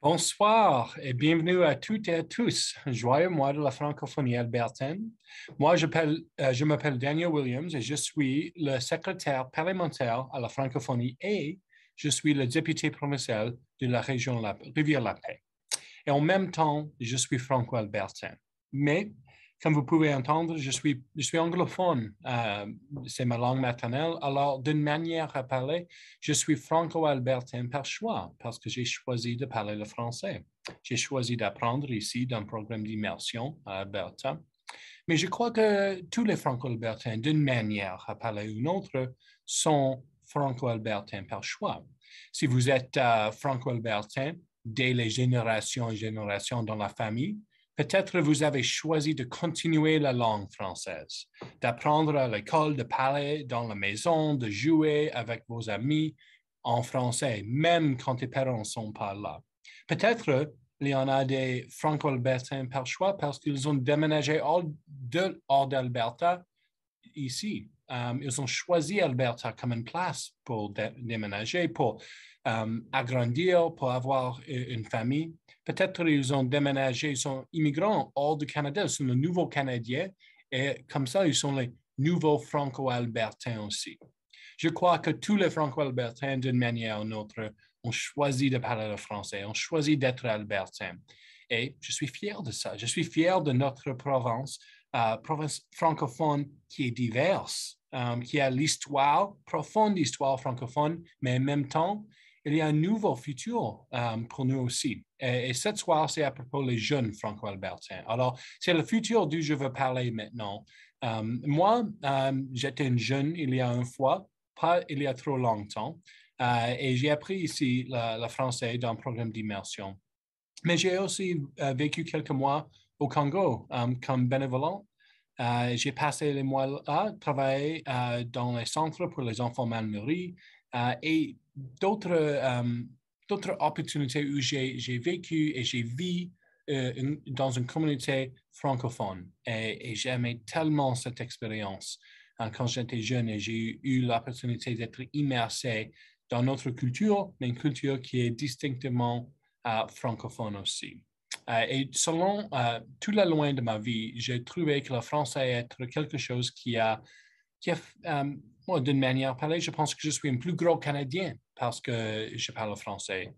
Bonsoir et bienvenue à toutes et à tous. Joyeux mois de la francophonie albertaine. Moi, je m'appelle Daniel Williams et je suis le secrétaire parlementaire à la francophonie et je suis le député provincial de la région Rivière-la-Paix. Et en même temps, je suis franco-albertain. Mais, comme vous pouvez entendre, je suis anglophone. C'est ma langue maternelle. Alors, d'une manière à parler, je suis franco-albertain par choix, parce que j'ai choisi de parler le français. J'ai choisi d'apprendre ici dans un programme d'immersion à Alberta. Mais je crois que tous les franco-albertains, d'une manière à parler ou une autre, sont franco-albertains par choix. Si vous êtes franco-albertain dès les générations et générations dans la famille, peut-être vous avez choisi de continuer la langue française, d'apprendre à l'école, de parler dans la maison, de jouer avec vos amis en français, même quand tes parents ne sont pas là. Peut-être il y en a des franco-albertains par choix parce qu'ils ont déménagé hors d'Alberta ici. Ils ont choisi Alberta comme une place pour déménager, pour agrandir, pour avoir une famille. Peut-être ils ont déménagé, ils sont immigrants hors du Canada, ils sont les nouveaux Canadiens et comme ça, ils sont les nouveaux franco-albertains aussi. Je crois que tous les franco-albertains, d'une manière ou d'une autre, ont choisi de parler le français, ont choisi d'être albertains. Et je suis fier de ça. Je suis fier de notre province francophone qui est diverse, qui a l'histoire, profonde histoire francophone, mais en même temps, il y a un nouveau futur pour nous aussi. Et cette soir, c'est à propos des jeunes franco-albertains. Alors, c'est le futur dont je veux parler maintenant. Moi, j'étais un jeune il y a une fois, pas il y a trop longtemps, et j'ai appris ici le français dans un programme d'immersion. Mais j'ai aussi vécu quelques mois au Congo comme bénévole. J'ai passé les mois là, travailler dans les centres pour les enfants mal nourris et d'autres opportunités où j'ai vécu et j'ai vécu dans une communauté francophone. Et j'aimais tellement cette expérience quand j'étais jeune et j'ai eu l'opportunité d'être immersé dans notre culture, mais une culture qui est distinctement francophone aussi. Et selon tout le long de ma vie, j'ai trouvé que le français est quelque chose moi, d'une manière parlée, je pense que je suis un plus gros Canadien parce que je parle français.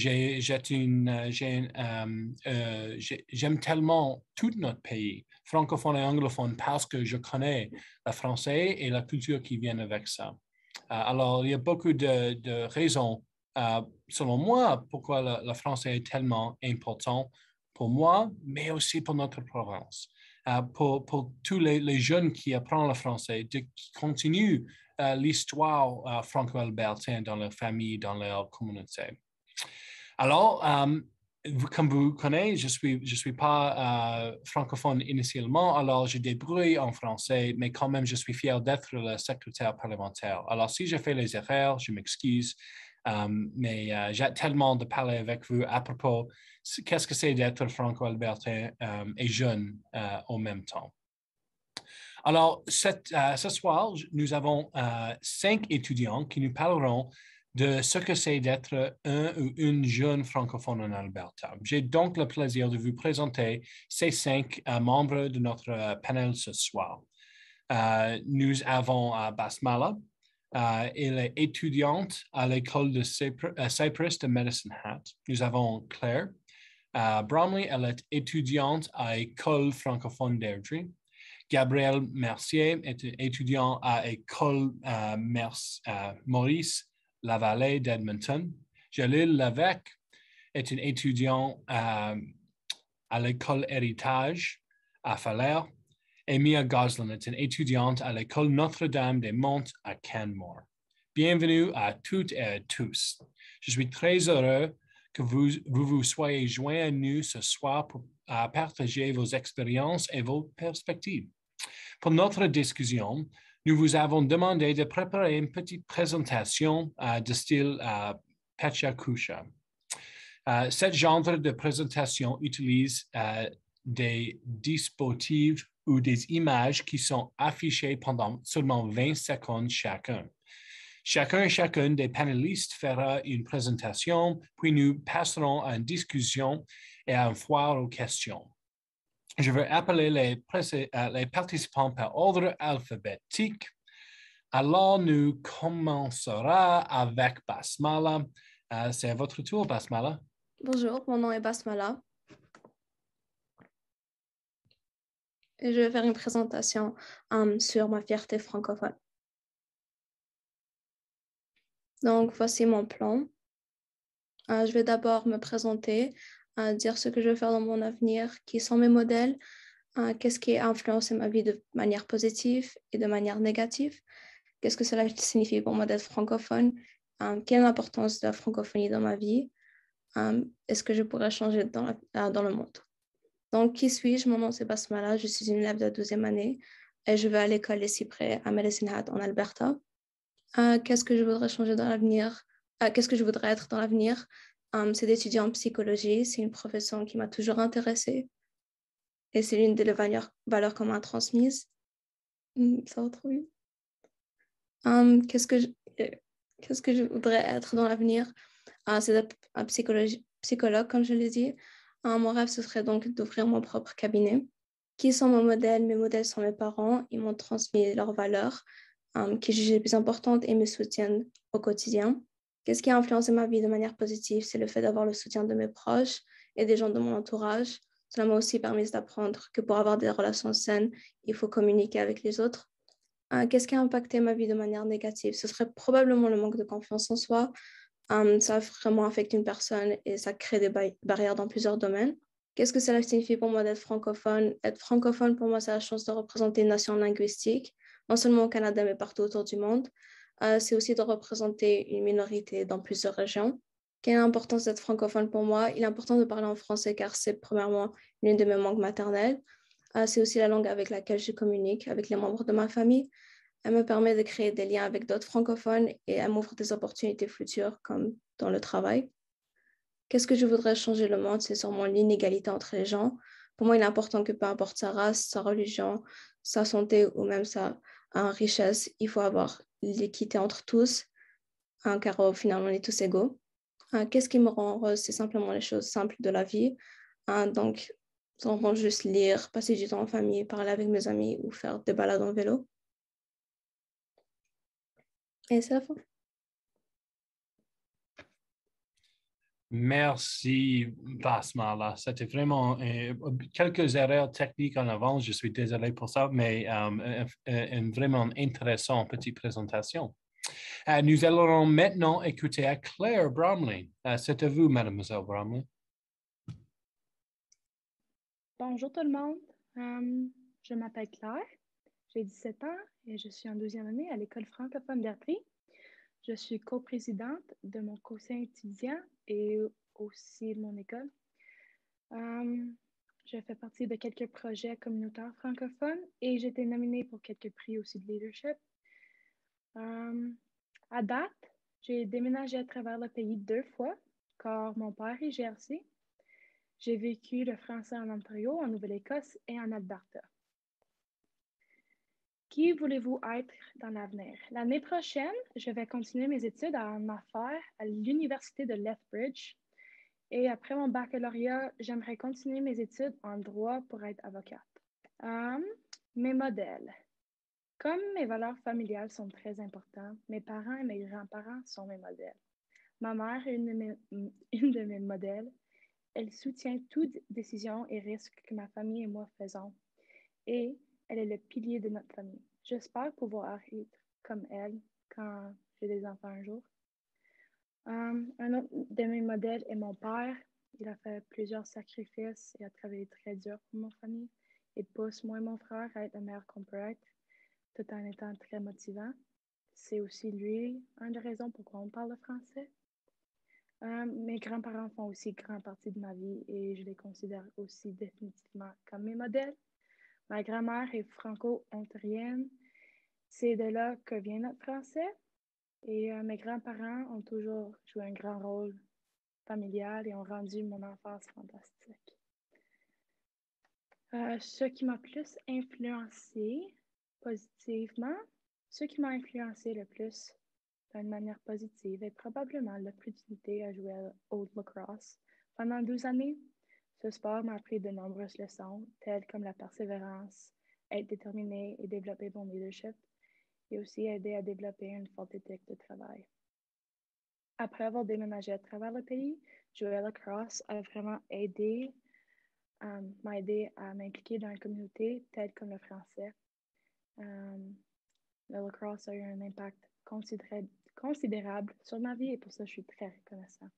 J'aime tellement tout notre pays, francophone et anglophone, parce que je connais le français et la culture qui vient avec ça. Alors, il y a beaucoup de raisons, selon moi, pourquoi le français est tellement important pour moi, mais aussi pour notre province. Pour tous les jeunes qui apprennent le français, qui continuent l'histoire franco-albertaine dans leur famille, dans leur communauté. Alors, comme vous connaissez, je suis pas francophone initialement, alors je débrouille en français, mais quand même, je suis fier d'être le secrétaire parlementaire. Alors, si je fais les erreurs, je m'excuse, mais j'ai tellement de parler avec vous à propos qu'est-ce que c'est d'être franco-albertain et jeune en même temps. Alors, ce soir, nous avons 5 étudiants qui nous parleront de ce que c'est d'être un ou une jeune francophone en Alberta. J'ai donc le plaisir de vous présenter ces 5 membres de notre panel ce soir. Nous avons Basmala. Elle est étudiante à l'école de Cypress de Medicine Hat. Nous avons Claire. Bromley, elle est étudiante à l'école francophone d'Airdrie. Gabriel Mercier est étudiant à l'école Maurice Lavallée d'Edmonton. Jalil Lévesque est un étudiant à l'école Héritage à Falaire. Et Mia Goslin est une étudiante à l'école Notre-Dame-des-Monts à Canmore. Bienvenue à toutes et à tous. Je suis très heureux que vous soyez joints à nous ce soir pour partager vos expériences et vos perspectives. Pour notre discussion, nous vous avons demandé de préparer une petite présentation de style Pecha-Kusha. Ce genre de présentation utilise des dispositifs ou des images qui sont affichées pendant seulement 20 secondes chacun. Chacun et chacune des panélistes fera une présentation, puis nous passerons à une discussion et à une foire aux questions. Je vais appeler les participants par ordre alphabétique. Alors, nous commencerons avec Basmala. C'est à votre tour, Basmala. Bonjour, mon nom est Basmala. Et je vais faire une présentation sur ma fierté francophone. Donc, voici mon plan. Je vais d'abord me présenter, dire ce que je veux faire dans mon avenir, qui sont mes modèles, qu'est-ce qui a influencé ma vie de manière positive et de manière négative, qu'est-ce que cela signifie pour moi d'être francophone, quelle est l'importance de la francophonie dans ma vie, est-ce que je pourrais changer dans le monde. Donc, qui suis-je? Mon nom c'est Basmala, je suis une élève de 12e année et je vais à l'école des Cyprès à Medicine Hat en Alberta. Qu'est-ce que je voudrais changer dans l'avenir? Qu'est-ce que je voudrais être dans l'avenir? C'est d'étudier en psychologie. C'est une profession qui m'a toujours intéressée et c'est l'une des valeurs qu'on m'a transmises. Ça va trop vite. Qu'est-ce que je voudrais être dans l'avenir? C'est d'être un psychologue, comme je l'ai dit. Mon rêve, ce serait donc d'ouvrir mon propre cabinet. Qui sont mes modèles? Mes modèles sont mes parents. Ils m'ont transmis leurs valeurs qui jugent les plus importantes et me soutiennent au quotidien. Qu'est-ce qui a influencé ma vie de manière positive? C'est le fait d'avoir le soutien de mes proches et des gens de mon entourage. Cela m'a aussi permis d'apprendre que pour avoir des relations saines, il faut communiquer avec les autres. Qu'est-ce qui a impacté ma vie de manière négative? Ce serait probablement le manque de confiance en soi. Ça vraiment affecte une personne et ça crée des barrières dans plusieurs domaines. Qu'est-ce que cela signifie pour moi d'être francophone? Être francophone, pour moi, c'est la chance de représenter une nation linguistique, non seulement au Canada, mais partout autour du monde. C'est aussi de représenter une minorité dans plusieurs régions. Quelle est l'importance d'être francophone pour moi? Il est important de parler en français car c'est premièrement l'une de mes langues maternelles. C'est aussi la langue avec laquelle je communique avec les membres de ma famille. Elle me permet de créer des liens avec d'autres francophones et elle m'ouvre des opportunités futures comme dans le travail. Qu'est-ce que je voudrais changer le monde? C'est sûrement l'inégalité entre les gens. Pour moi, il est important que peu importe sa race, sa religion, sa santé ou même sa richesse, il faut avoir l'équité entre tous, car au final, on est tous égaux. Qu'est-ce qui me rend heureuse? C'est simplement les choses simples de la vie. Donc, on va juste lire, passer du temps en famille, parler avec mes amis ou faire des balades en vélo. Et c'est la fin. Merci, Basmala. C'était vraiment quelques erreurs techniques en avance. Je suis désolé pour ça, mais une vraiment intéressante petite présentation. Nous allons maintenant écouter à Claire Bromley. C'est à vous, Mademoiselle Bromley. Bonjour tout le monde. Je m'appelle Claire, j'ai 17 ans et je suis en 12e année à l'école francophone d'Ertry. Je suis coprésidente de mon conseil étudiant et aussi de mon école. Je fais partie de quelques projets communautaires francophones et j'ai été nominée pour quelques prix aussi de leadership. À date, j'ai déménagé à travers le pays 2 fois car mon père est GRC. J'ai vécu le français en Ontario, en Nouvelle-Écosse et en Alberta. Qui voulez-vous être dans l'avenir? L'année prochaine, je vais continuer mes études en affaires à l'Université de Lethbridge. Et après mon baccalauréat, j'aimerais continuer mes études en droit pour être avocate. Mes modèles. Comme mes valeurs familiales sont très importantes, mes parents et mes grands-parents sont mes modèles. Ma mère est une de mes modèles. Elle soutient toute décision et risque que ma famille et moi faisons. Et elle est le pilier de notre famille. J'espère pouvoir être comme elle quand j'ai des enfants un jour. Un autre de mes modèles est mon père. Il a fait plusieurs sacrifices et a travaillé très dur pour ma famille. Il pousse moi et mon frère à être le meilleur qu'on peut être, tout en étant très motivant. C'est aussi lui, une des raisons pourquoi on parle le français. Mes grands-parents font aussi grande partie de ma vie et je les considère aussi définitivement comme mes modèles. Ma grand-mère est franco-ontarienne. C'est de là que vient notre français. Et mes grands-parents ont toujours joué un grand rôle familial et ont rendu mon enfance fantastique. Ce qui m'a plus influencé positivement, ce qui m'a influencé le plus d'une manière positive et probablement l'opportunité à jouer au lacrosse. Pendant 12 années, ce sport m'a appris de nombreuses leçons, telles comme la persévérance, être déterminé et développer mon leadership, et aussi aider à développer une forte éthique de travail. Après avoir déménagé à travers le pays, jouer à lacrosse a vraiment m'a aidé à m'impliquer dans la communauté, telle comme le français. Le lacrosse a eu un impact considérable sur ma vie et pour ça, je suis très reconnaissante.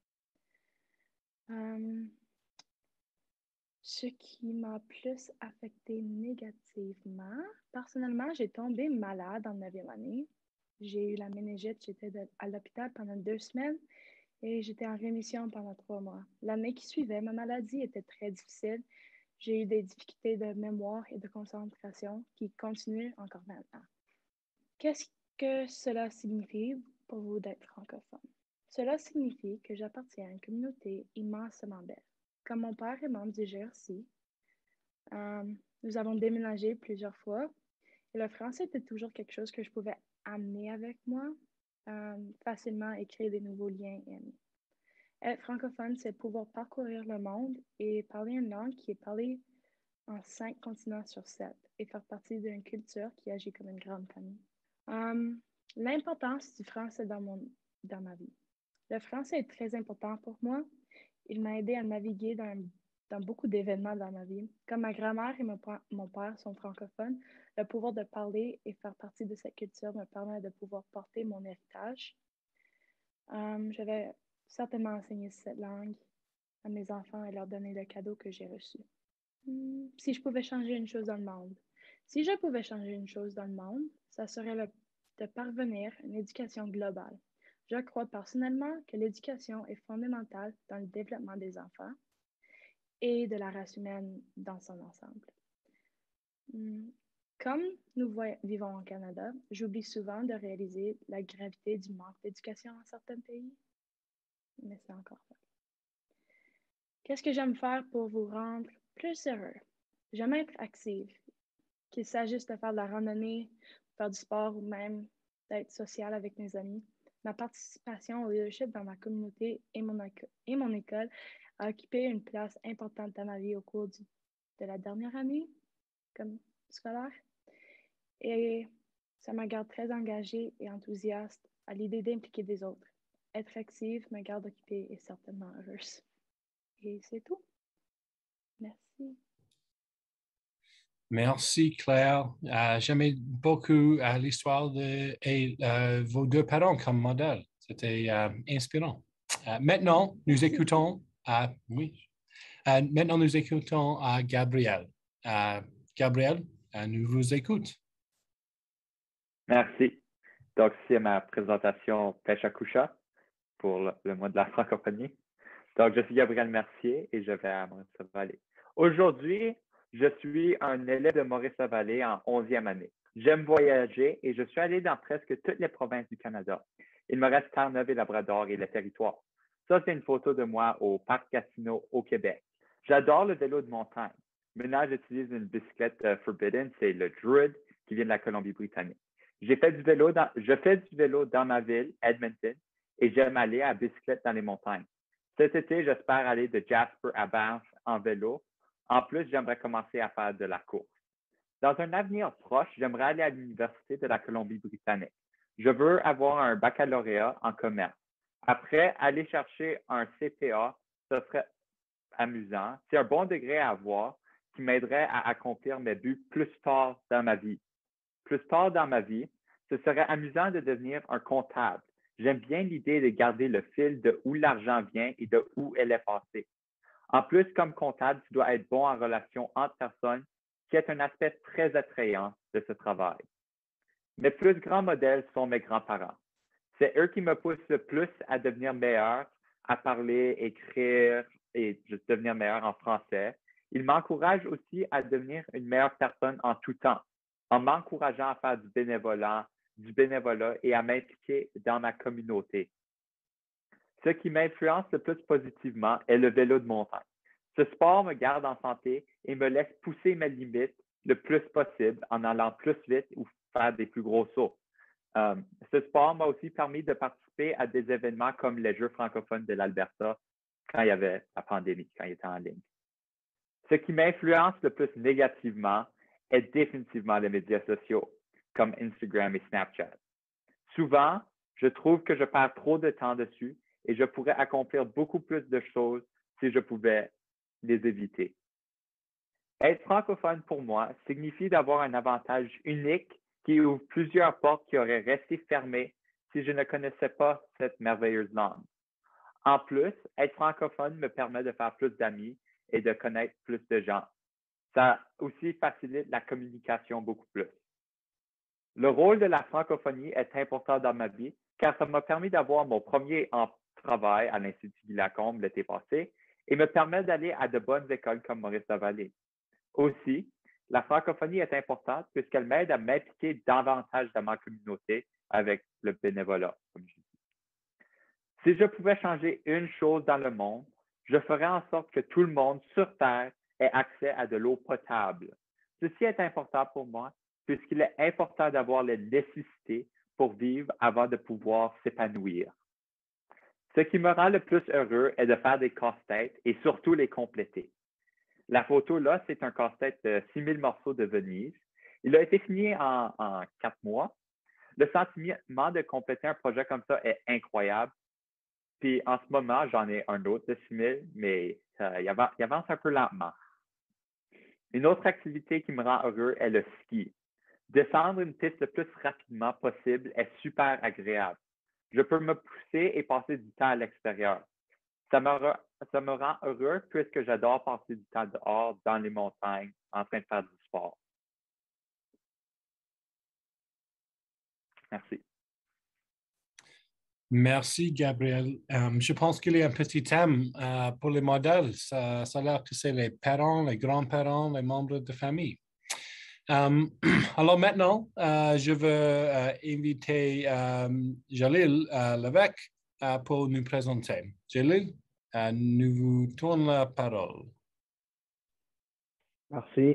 Ce qui m'a plus affecté négativement, personnellement, j'ai tombé malade en 9e année. J'ai eu la méningite, j'étais à l'hôpital pendant 2 semaines et j'étais en rémission pendant 3 mois. L'année qui suivait, ma maladie était très difficile. J'ai eu des difficultés de mémoire et de concentration qui continuent encore maintenant. Qu'est-ce que cela signifie pour vous d'être francophone? Cela signifie que j'appartiens à une communauté immensément belle. Comme mon père est membre du GRC, nous avons déménagé plusieurs fois et le français était toujours quelque chose que je pouvais amener avec moi facilement et créer des nouveaux liens et amis. Être francophone, c'est pouvoir parcourir le monde et parler une langue qui est parlée en 5 continents sur 7 et faire partie d'une culture qui agit comme une grande famille. L'importance du français dans ma vie. Le français est très important pour moi. Il m'a aidé à naviguer dans beaucoup d'événements dans ma vie. Comme ma grand-mère et mon père sont francophones, le pouvoir de parler et faire partie de cette culture me permet de pouvoir porter mon héritage. Je vais certainement enseigner cette langue à mes enfants et leur donner le cadeau que j'ai reçu. Si je pouvais changer une chose dans le monde. Si je pouvais changer une chose dans le monde, ça serait de parvenir à une éducation globale. Je crois personnellement que l'éducation est fondamentale dans le développement des enfants et de la race humaine dans son ensemble. Comme nous vivons au Canada, j'oublie souvent de réaliser la gravité du manque d'éducation en certains pays, mais c'est encore vrai. Qu'est-ce que j'aime faire pour vous rendre plus heureux? J'aime être active, qu'il s'agisse de faire de la randonnée, faire du sport ou même d'être sociale avec mes amis. Ma participation au leadership dans ma communauté et mon école a occupé une place importante dans ma vie au cours de la dernière année comme scolaire. Et ça me garde très engagée et enthousiaste à l'idée d'impliquer des autres. Être active me garde occupée et certainement heureuse. Et c'est tout. Merci. Merci, Claire. J'aimais beaucoup l'histoire de vos 2 parents comme modèle. C'était inspirant. Maintenant, nous écoutons Gabriel. Gabriel, nous vous écoutons. Merci. Donc, c'est ma présentation Pêche à Coucha pour le mois de la francophonie. Donc, je suis Gabriel Mercier et je vais à Maurice-Vallée. Aujourd'hui, je suis un élève de Maurice-Vallée en 11e année. J'aime voyager et je suis allé dans presque toutes les provinces du Canada. Il me reste Terre-Neuve et Labrador et le territoire. Ça, c'est une photo de moi au Parc Gatineau au Québec. J'adore le vélo de montagne. Maintenant, j'utilise une bicyclette Forbidden, c'est le Druid qui vient de la Colombie-Britannique. Je fais du vélo dans ma ville, Edmonton, et j'aime aller à bicyclette dans les montagnes. Cet été, j'espère aller de Jasper à Banff en vélo. En plus, j'aimerais commencer à faire de la course. Dans un avenir proche, j'aimerais aller à l'Université de la Colombie-Britannique. Je veux avoir un baccalauréat en commerce. Après, aller chercher un CPA, ce serait amusant. C'est un bon degré à avoir qui m'aiderait à accomplir mes buts plus tard dans ma vie. Plus tard dans ma vie, ce serait amusant de devenir un comptable. J'aime bien l'idée de garder le fil de où l'argent vient et de où elle est passée. En plus, comme comptable, tu dois être bon en relation entre personnes, qui est un aspect très attrayant de ce travail. Mes plus grands modèles sont mes grands-parents. C'est eux qui me poussent le plus à devenir meilleur, à parler, écrire et juste devenir meilleur en français. Ils m'encouragent aussi à devenir une meilleure personne en tout temps, en m'encourageant à faire du bénévolat et à m'impliquer dans ma communauté. Ce qui m'influence le plus positivement est le vélo de montagne. Ce sport me garde en santé et me laisse pousser mes limites le plus possible en allant plus vite ou faire des plus gros sauts. Ce sport m'a aussi permis de participer à des événements comme les Jeux francophones de l'Alberta quand il y avait la pandémie, quand il était en ligne. Ce qui m'influence le plus négativement est définitivement les médias sociaux, comme Instagram et Snapchat. Souvent, je trouve que je perds trop de temps dessus et je pourrais accomplir beaucoup plus de choses si je pouvais les éviter. Être francophone pour moi signifie d'avoir un avantage unique qui ouvre plusieurs portes qui auraient resté fermées si je ne connaissais pas cette merveilleuse langue. En plus, être francophone me permet de faire plus d'amis et de connaître plus de gens. Ça aussi facilite la communication beaucoup plus. Le rôle de la francophonie est important dans ma vie car ça m'a permis d'avoir mon premier travail à l'Institut Guy Lacombe l'été passé et me permet d'aller à de bonnes écoles comme Maurice-Lavallée. Aussi, la francophonie est importante puisqu'elle m'aide à m'impliquer davantage dans ma communauté avec le bénévolat, comme je dis. Si je pouvais changer une chose dans le monde, je ferais en sorte que tout le monde sur Terre ait accès à de l'eau potable. Ceci est important pour moi puisqu'il est important d'avoir les nécessités pour vivre avant de pouvoir s'épanouir. Ce qui me rend le plus heureux est de faire des casse-têtes et surtout les compléter. La photo là, c'est un casse-tête de 6000 morceaux de Venise. Il a été fini en 4 mois. Le sentiment de compléter un projet comme ça est incroyable. Puis en ce moment, j'en ai un autre de 6000, mais il avance un peu lentement. Une autre activité qui me rend heureux est le ski. Descendre une piste le plus rapidement possible est super agréable. Je peux me pousser et passer du temps à l'extérieur. Ça me rend heureux puisque j'adore passer du temps dehors, dans les montagnes, en train de faire du sport. Merci. Merci, Gabriel. Je pense qu'il y a un petit thème pour les modèles. Ça a l'air que c'est les parents, les grands-parents, les membres de famille. Alors maintenant, je veux inviter Jalil Lévesque pour nous présenter. Jalil, nous vous tournons la parole. Merci.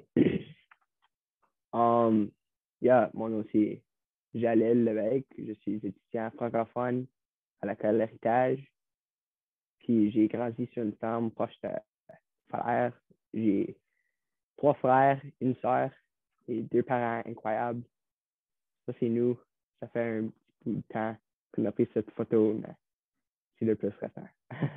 Mon nom c'est Jalil Lévesque. Je suis étudiant francophone à l'école L'Héritage. Puis j'ai grandi sur une ferme proche de frères. J'ai 3 frères, une sœur et 2 parents incroyables. Ça, c'est nous. Ça fait un petit bout de temps qu'on a pris cette photo, mais c'est le plus récent.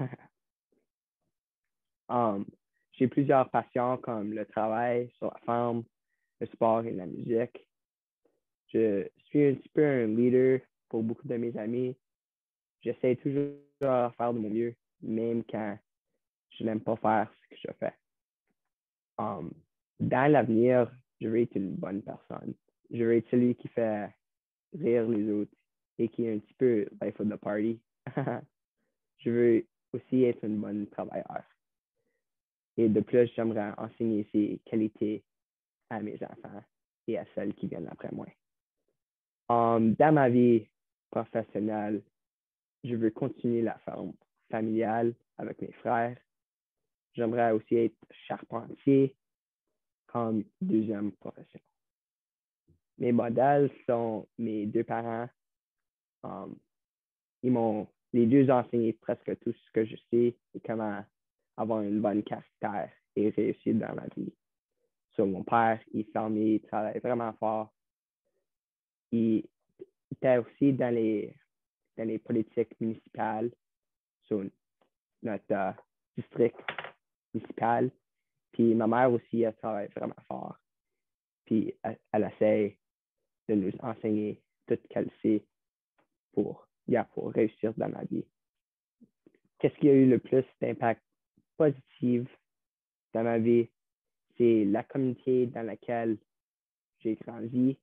J'ai plusieurs passions comme le travail sur la ferme, le sport et la musique. Je suis un petit peu un leader pour beaucoup de mes amis. J'essaie toujours de faire de mon mieux, même quand je n'aime pas faire ce que je fais. Dans l'avenir, je veux être une bonne personne. Je veux être celui qui fait rire les autres et qui est un petit peu life of the party. Je veux aussi être une bonne travailleur. Et de plus, j'aimerais enseigner ces qualités à mes enfants et à celles qui viennent après moi. Dans ma vie professionnelle, je veux continuer la ferme familiale avec mes frères. J'aimerais aussi être charpentier comme deuxième profession. Mes modèles sont mes 2 parents. Ils m'ont les 2 enseigné presque tout ce que je sais et comment avoir une bonne caractère et réussir dans la vie. Mon père, il est fermier, il travaille vraiment fort. Il était aussi dans les politiques municipales sur notre district municipal. Puis ma mère aussi, elle travaille vraiment fort. Puis elle essaie de nous enseigner tout ce qu'elle sait pour réussir dans la vie. Qu'est-ce qui a eu le plus d'impact positif dans ma vie? C'est la communauté dans laquelle j'ai grandi.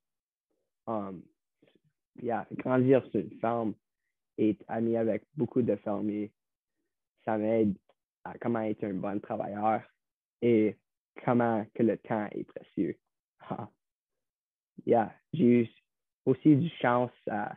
Grandir sur une ferme et être ami avec beaucoup de fermiers, ça m'aide à comment être un bon travailleur et comment que le temps est précieux. J'ai eu aussi du chance à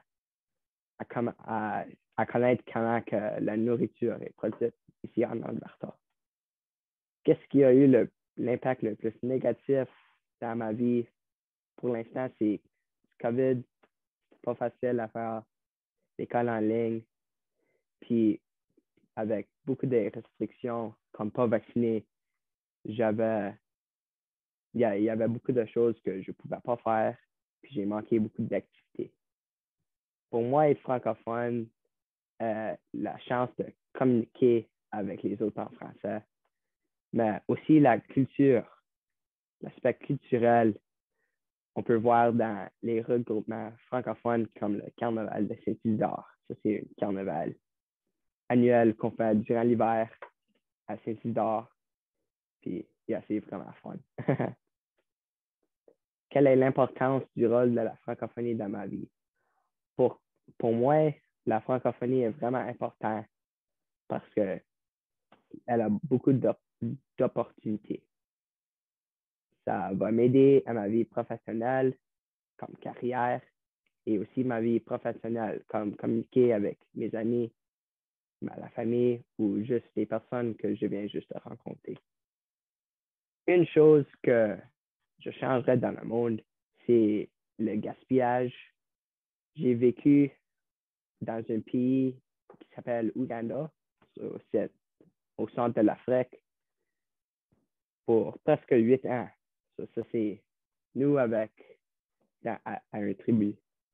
connaître comment que la nourriture est produite ici en Alberta. Qu'est-ce qui a eu l'impact le plus négatif dans ma vie? Pour l'instant, c'est COVID. C'est pas facile à faire l'école en ligne. Puis, avec beaucoup de restrictions, comme pas vacciné, il y avait beaucoup de choses que je ne pouvais pas faire. Puis, j'ai manqué beaucoup d'activités. Pour moi, être francophone, la chance de communiquer avec les autres en français, mais aussi la culture, l'aspect culturel. On peut voir dans les regroupements francophones comme le carnaval de Saint-Isidore. Ça, c'est un carnaval annuel qu'on fait durant l'hiver à Saint-Isidore. Puis, c'est vraiment fun. Quelle est l'importance du rôle de la francophonie dans ma vie? Pour moi, la francophonie est vraiment importante parce qu'elle a beaucoup d'opportunités. Ça va m'aider à ma vie professionnelle, comme carrière, et aussi ma vie professionnelle, comme communiquer avec mes amis, la famille ou juste les personnes que je viens juste de rencontrer. Une chose que je changerais dans le monde, c'est le gaspillage. J'ai vécu dans un pays qui s'appelle Ouganda, au centre de l'Afrique, pour presque 8 ans. Ça c'est nous avec à un tribu.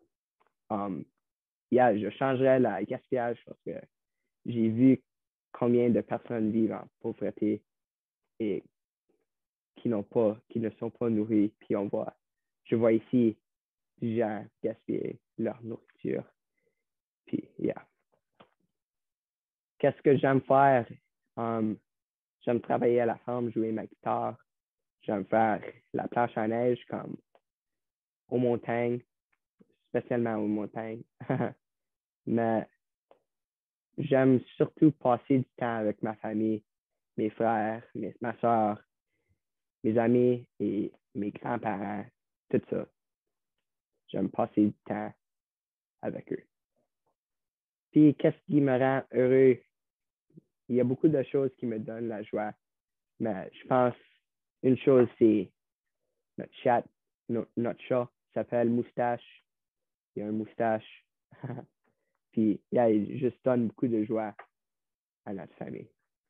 Je changerais le gaspillage parce que j'ai vu combien de personnes vivent en pauvreté et qui ne sont pas nourries. Puis je vois ici des gens gaspiller leur nourriture. Puis, Qu'est-ce que j'aime faire? J'aime travailler à la ferme, jouer ma guitare. J'aime faire la planche à neige comme aux montagnes, spécialement aux montagnes. Mais j'aime surtout passer du temps avec ma famille, mes frères, ma soeur, mes amis et mes grands-parents, tout ça. J'aime passer du temps avec eux. Puis, qu'est-ce qui me rend heureux? Il y a beaucoup de choses qui me donnent la joie, mais je pense une chose, c'est notre chat, notre chat s'appelle Moustache. Il a un moustache. Puis, il juste donne beaucoup de joie à notre famille.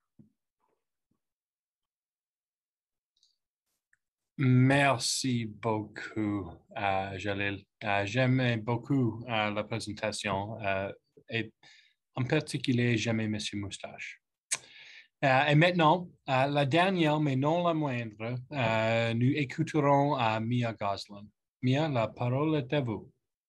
Merci beaucoup, Jalil. J'aime beaucoup la présentation et en particulier, j'aime M. Moustache. Et maintenant, la dernière, mais non la moindre, nous écouterons Mia Gosselin. Mia, la parole est à vous.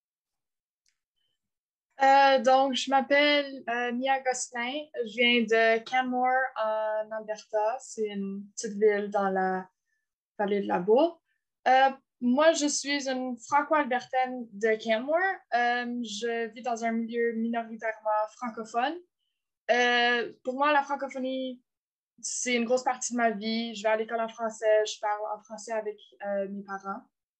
Donc, je m'appelle Mia Gosselin. Je viens de Canmore, en Alberta. C'est une petite ville dans la vallée de la Bourg. Moi, je suis une franco-albertaine de Canmore. Je vis dans un milieu minoritairement francophone. Pour moi, la francophonie, c'est une grosse partie de ma vie. Je vais à l'école en français. Je parle en français avec mes parents.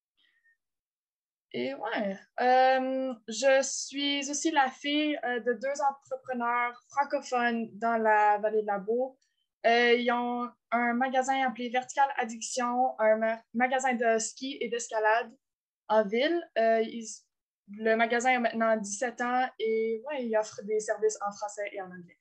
Et ouais, je suis aussi la fille de 2 entrepreneurs francophones dans la vallée de la Bourg. Ils ont un magasin appelé Vertical Addiction, un magasin de ski et d'escalade en ville. Le magasin a maintenant 17 ans et ouais, il offre des services en français et en anglais.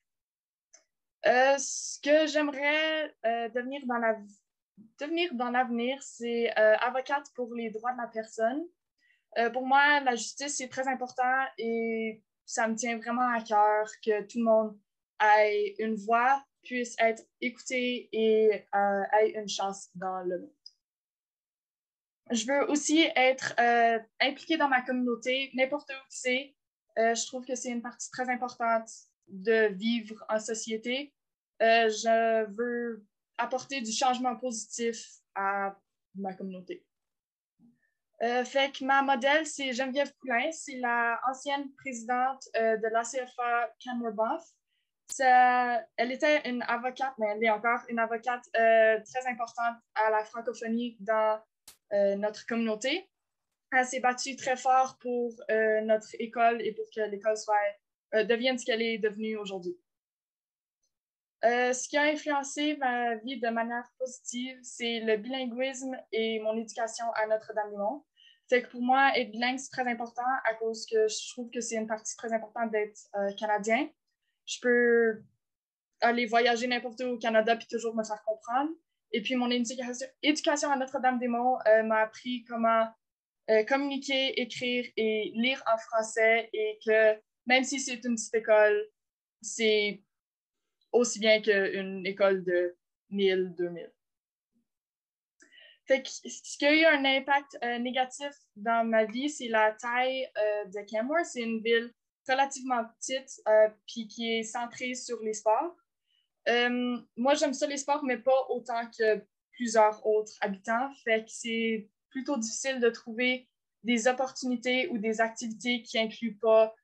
Ce que j'aimerais devenir dans l'avenir, c'est avocate pour les droits de la personne. Pour moi, la justice, c'est très important et ça me tient vraiment à cœur que tout le monde ait une voix, puisse être écouté et ait une chance dans le monde. Je veux aussi être impliquée dans ma communauté, n'importe où c'est. Je trouve que c'est une partie très importante de vivre en société. Je veux apporter du changement positif à ma communauté. Fait que ma modèle, c'est Geneviève Poulain. C'est la ancienne présidente de l'ACFA Canmore-Banff. Elle était une avocate, mais elle est encore une avocate très importante à la francophonie dans notre communauté. Elle s'est battue très fort pour notre école et pour que l'école devienne ce qu'elle est devenue aujourd'hui. Ce qui a influencé ma vie de manière positive, c'est le bilinguisme et mon éducation à Notre-Dame-du-Mont. Fait que pour moi, être bilingue, c'est très important à cause que je trouve que c'est une partie très importante d'être Canadien. Je peux aller voyager n'importe où au Canada puis toujours me faire comprendre. Et puis, mon éducation à Notre-Dame-des-Monts m'a appris comment communiquer, écrire et lire en français et que même si c'est une petite école, c'est aussi bien qu'une école de 1000, 2000. Fait que ce qui a eu un impact négatif dans ma vie, c'est la taille de Canmore. C'est une ville relativement petite puis qui est centrée sur les sports. Moi, j'aime ça les sports, mais pas autant que plusieurs autres habitants. Fait que c'est plutôt difficile de trouver des opportunités ou des activités qui incluent pas,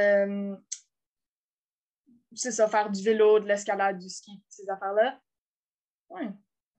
c'est ça, faire du vélo, de l'escalade, du ski, ces affaires-là. Ouais.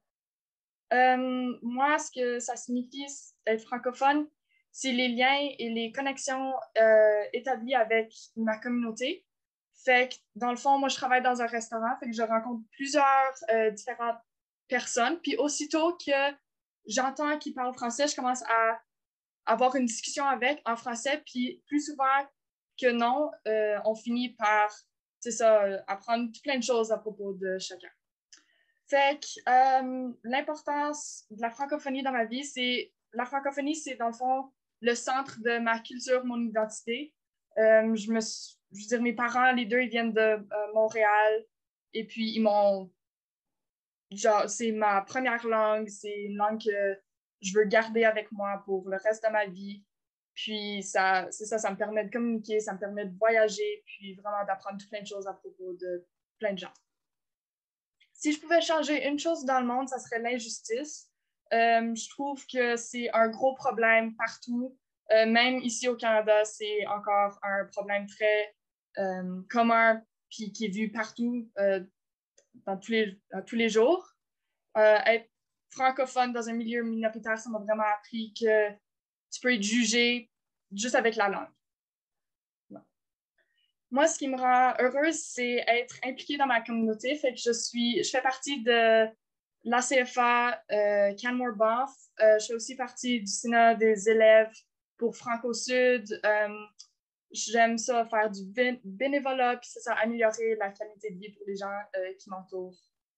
Moi, ce que ça signifie être francophone, c'est les liens et les connexions établies avec ma communauté. Fait que, dans le fond, moi, je travaille dans un restaurant, fait que je rencontre plusieurs différentes personnes. Puis aussitôt que j'entends qu'ils parlent français, je commence à avoir une discussion avec en français. Puis plus souvent que non, on finit par, c'est ça, apprendre plein de choses à propos de chacun. Fait que l'importance de la francophonie dans ma vie, la francophonie, c'est dans le fond le centre de ma culture, mon identité. Je veux dire, mes parents, les deux, ils viennent de Montréal et puis ils m'ont, genre, c'est ma première langue, c'est une langue que je veux garder avec moi pour le reste de ma vie. Puis ça me permet de communiquer, ça me permet de voyager, puis vraiment d'apprendre plein de choses à propos de plein de gens. Si je pouvais changer une chose dans le monde, ça serait l'injustice. Je trouve que c'est un gros problème partout. Même ici au Canada, c'est encore un problème très commun puis qui est vu partout dans tous les jours. Être francophone dans un milieu minoritaire, ça m'a vraiment appris que tu peux être jugé juste avec la langue. Non. Moi, ce qui me rend heureuse, c'est être impliquée dans ma communauté. Fait que je fais partie de l'ACFA Canmore-Banff. Je fais aussi partie du Sénat des élèves pour Franco-Sud. J'aime ça, faire du bénévolat, puis ça améliorer la qualité de vie pour les gens qui m'entourent.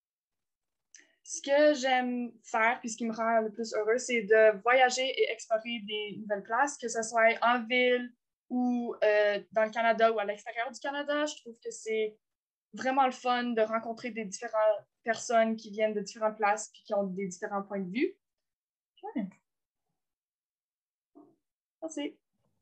Ce que j'aime faire, puis ce qui me rend le plus heureux, c'est de voyager et explorer des nouvelles places, que ce soit en ville ou dans le Canada ou à l'extérieur du Canada. Je trouve que c'est vraiment le fun de rencontrer des différentes personnes qui viennent de différentes places puis qui ont des différents points de vue. Ouais. Merci.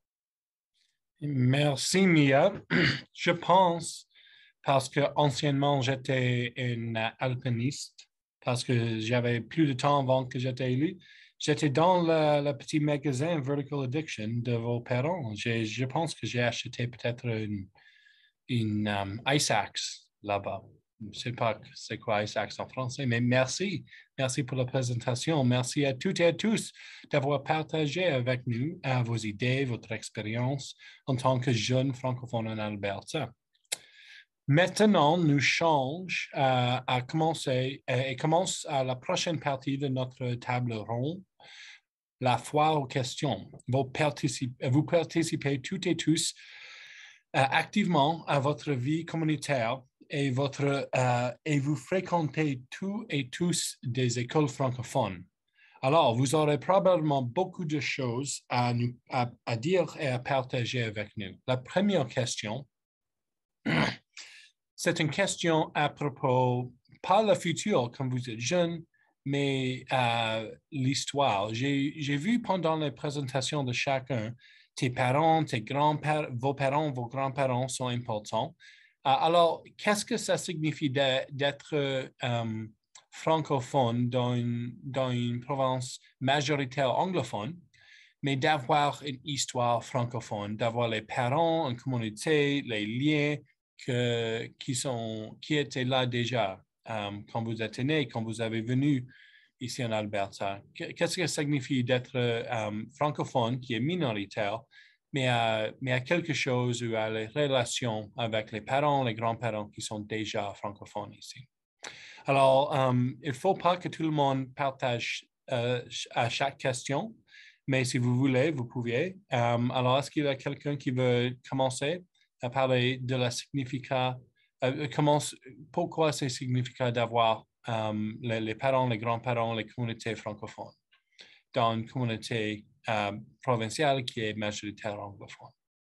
Merci, Mia. Je pense, parce que anciennement j'étais une alpiniste, parce que j'avais plus de temps avant que j'étais élu, j'étais dans le petit magasin Vertical Addiction de vos parents. Je pense que j'ai acheté peut-être une Ice Axe là-bas. Je ne sais pas c'est quoi Ice Axe en français, mais merci. Merci pour la présentation. Merci à toutes et à tous d'avoir partagé avec nous vos idées, votre expérience en tant que jeune francophone en Alberta. Maintenant, nous changeons à commencer et commence à la prochaine partie de notre table ronde, la foire aux questions. Vous participez toutes et tous activement à votre vie communautaire et vous fréquentez tous et tous des écoles francophones. Alors, vous aurez probablement beaucoup de choses à dire et à partager avec nous. La première question, c'est une question à propos, pas le futur quand vous êtes jeune, mais l'histoire. J'ai vu pendant les présentations de chacun, tes parents, tes grands-parents, vos parents, vos grands-parents sont importants. Alors, qu'est-ce que ça signifie d'être francophone dans une province majoritaire anglophone, mais d'avoir une histoire francophone, d'avoir les parents, une communauté, les liens qui étaient là déjà quand vous êtes né, quand vous avez venu ici en Alberta. Qu'est-ce que ça signifie d'être francophone, qui est minoritaire, mais à quelque chose ou à les relations avec les parents, les grands-parents qui sont déjà francophones ici. Alors, il ne faut pas que tout le monde partage à chaque question, mais si vous voulez, vous pouvez. Alors, est-ce qu'il y a quelqu'un qui veut commencer à parler de la significat, pourquoi c'est significat d'avoir les parents, les grands-parents, les communautés francophones dans une communauté provinciale qui est majoritaire anglophone?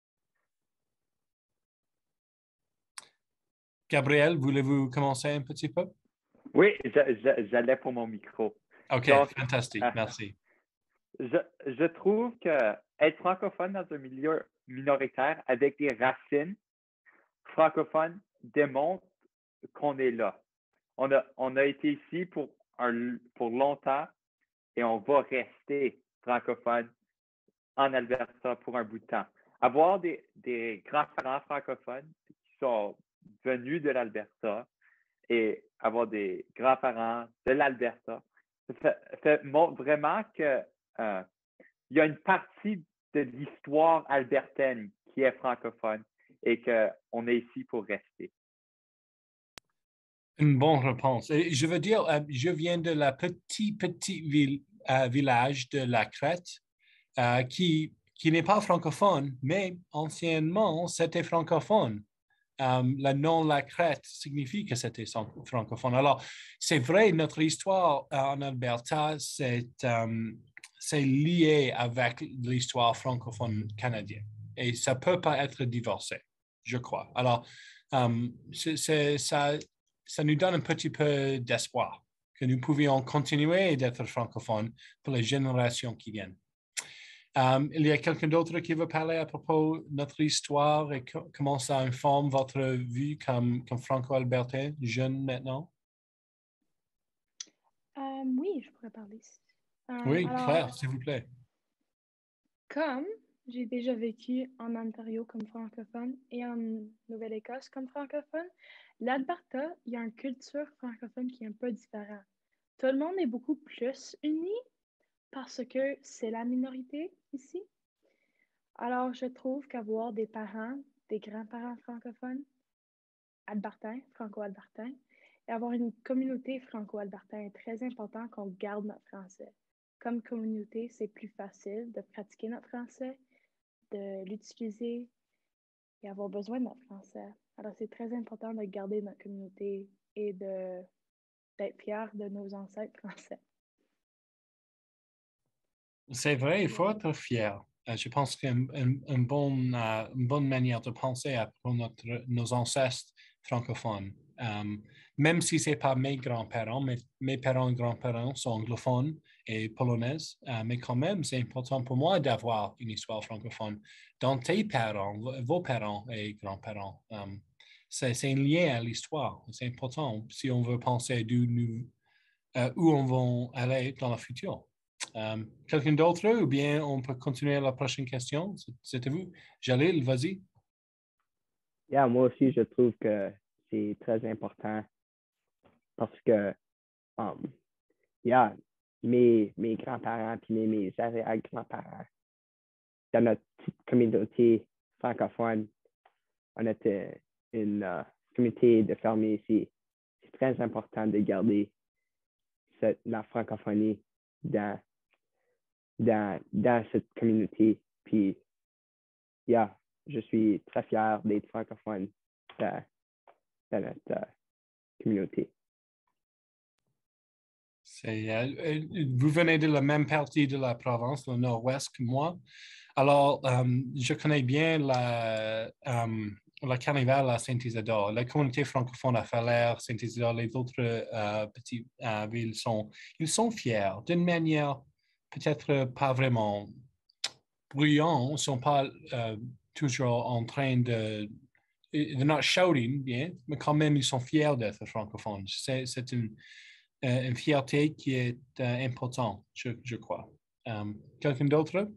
Gabriel, voulez-vous commencer un petit peu? Oui, j'allais pour mon micro. OK, Donc, fantastique, merci. Je trouve que être francophone dans un milieu minoritaire avec des racines francophones démontre qu'on est là. On a été ici pour longtemps et on va rester francophone en Alberta pour un bout de temps. Avoir des grands-parents francophones qui sont venus de l'Alberta et avoir des grands-parents de l'Alberta, ça montre vraiment que il y a une partie de l'histoire albertaine qui est francophone et qu'on est ici pour rester. Une bonne réponse. Et je veux dire, je viens de la petit village de La Crête qui n'est pas francophone, mais anciennement, c'était francophone. Le nom La Crête signifie que c'était francophone. Alors, c'est vrai, notre histoire en Alberta, c'est lié avec l'histoire francophone canadienne. Et ça ne peut pas être divorcé, je crois. Alors, ça nous donne un petit peu d'espoir que nous pouvions continuer d'être francophones pour les générations qui viennent. Il y a quelqu'un d'autre qui veut parler à propos de notre histoire et comment ça informe votre vie comme franco-albertain, jeune maintenant? Oui, je pourrais parler. Oui, Alors, Claire, s'il vous plaît. comme j'ai déjà vécu en Ontario comme francophone et en Nouvelle-Écosse comme francophone, l'Alberta, il y a une culture francophone qui est un peu différente. Tout le monde est beaucoup plus uni parce que c'est la minorité ici. Alors, je trouve qu'avoir des parents, des grands-parents francophones, albertains, franco-albertains, et avoir une communauté franco-albertaine est très important qu'on garde notre français. Comme communauté, c'est plus facile de pratiquer notre français, de l'utiliser et avoir besoin de notre français. Alors, c'est très important de garder notre communauté et d'être fiers de nos ancêtres français. C'est vrai, il faut être fier. Je pense qu'une bonne manière de penser à nos ancêtres francophones, même si ce n'est pas mes grands-parents, mes parents et grands-parents sont anglophones et polonaises, mais quand même, c'est important pour moi d'avoir une histoire francophone dans tes parents, vos parents et grands-parents. C'est un lien à l'histoire. C'est important si on veut penser où on va aller dans le futur. Quelqu'un d'autre ou bien on peut continuer à la prochaine question? C'était vous. Jalil, vas-y. Yeah, moi aussi, je trouve que c'est très important parce que mes grands-parents et mes arrière-grands-parents, dans notre petite communauté francophone, on était une communauté de fermiers ici. C'est très important de garder la francophonie dans cette communauté. Puis, je suis très fier d'être francophone dans notre communauté. Vous venez de la même partie de la province, le nord-ouest que moi. Alors, je connais bien la carnival à Saint-Isidore. La communauté francophone à Falaire, Saint-Isidore, les autres petites villes ils sont fiers d'une manière peut-être pas vraiment bruyante. Ils ne sont pas toujours en train de they're not shouting, bien, mais quand même, ils sont fiers d'être francophones. C'est une fierté qui est importante, je crois. Quelqu'un d'autre?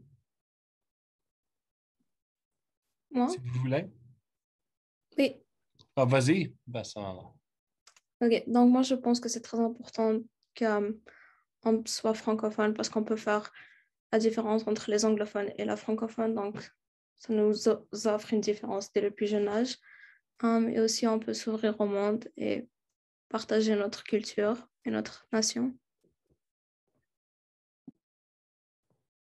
Moi? Si vous voulez. Oui. Ah, vas-y, Vincent. OK. Donc, moi, je pense que c'est très important qu'on soit francophone parce qu'on peut faire la différence entre les anglophones et la francophone. Donc, ça nous offre une différence dès le plus jeune âge. Et aussi, on peut s'ouvrir au monde et partager notre culture et notre nation.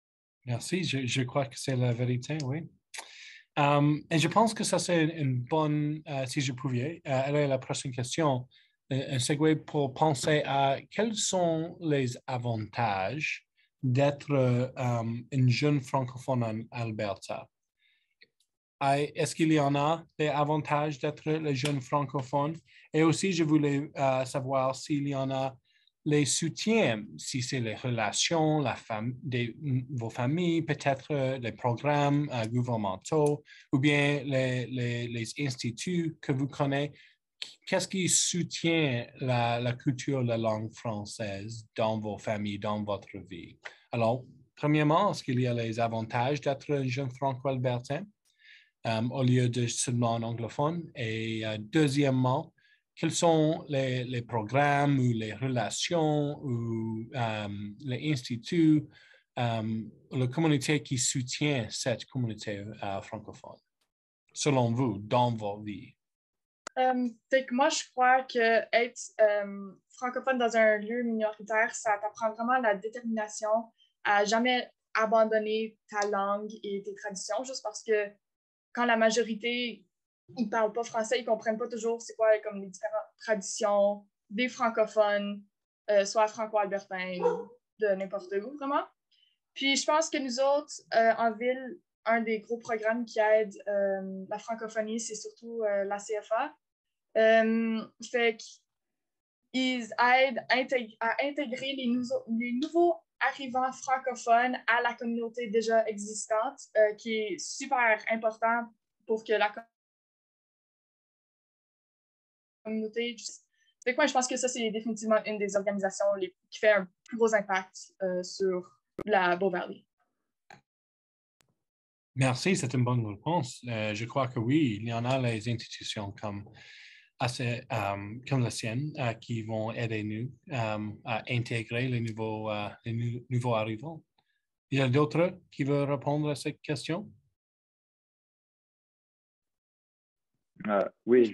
Merci, je crois que c'est la vérité, oui. Et je pense que ça, c'est une bonne, si je pouvais, aller à la prochaine question, un segue pour penser à quels sont les avantages d'être une jeune francophone en Alberta. Est-ce qu'il y en a des avantages d'être les jeunes francophones? Et aussi, je voulais savoir s'il y en a les soutiens, si c'est les relations, vos familles, peut-être les programmes gouvernementaux ou bien les instituts que vous connaissez. Qu'est-ce qui soutient la culture, la langue française dans vos familles, dans votre vie? Alors, premièrement, est-ce qu'il y a les avantages d'être un jeune franco-albertain? Au lieu de seulement en anglophone. Et deuxièmement, quels sont les programmes ou les relations ou les instituts, la communauté qui soutient cette communauté francophone, selon vous, dans vos vies? Fait que moi, je crois que être francophone dans un lieu minoritaire, ça t'apprend vraiment la détermination à jamais abandonner ta langue et tes traditions, juste parce que quand la majorité, ils parlent pas français, ils comprennent pas toujours c'est quoi comme les différentes traditions des francophones, soit franco-albertains, de n'importe où, vraiment. Puis je pense que nous autres, en ville, un des gros programmes qui aide la francophonie, c'est surtout la CFA. Fait qu'ils aident à intégrer les nouveaux arrivants francophones à la communauté déjà existante, qui est super important pour que la communauté... Fait que moi, je pense que ça, c'est définitivement une des organisations qui fait un plus gros impact sur la Bow Valley. Merci, c'est une bonne réponse. Je crois que oui, il y en a les institutions comme la sienne qui vont aider nous à intégrer les nouveaux arrivants. Il y a d'autres qui veulent répondre à cette question? Oui,